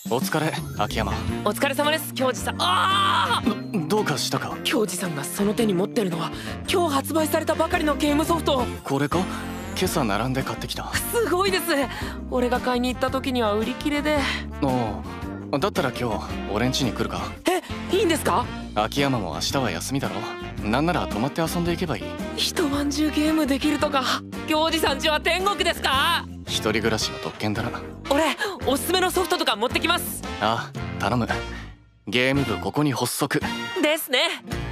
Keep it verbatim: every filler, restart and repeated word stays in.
お疲れ、秋山。 お疲れ様です、京二さん。ああ、 ど、どうかしたか？ 京二さんがその手に持ってるのは今日発売されたばかりのゲームソフト。 これか？今朝並んで買ってきた。 すごいです。俺が買いに行った時には売り切れで。 おお、だったら今日俺ん家に来るか？ え、いいんですか？ 秋山も明日は休みだろ。なんなら泊まって遊んでいけばいい。 一晩中ゲームできるとか、京二さん家は天国ですか？ 一人暮らしの特権だな。 俺おすすめのソフトとか持ってきます。 ああ、頼む。ゲーム部ここに発足ですね。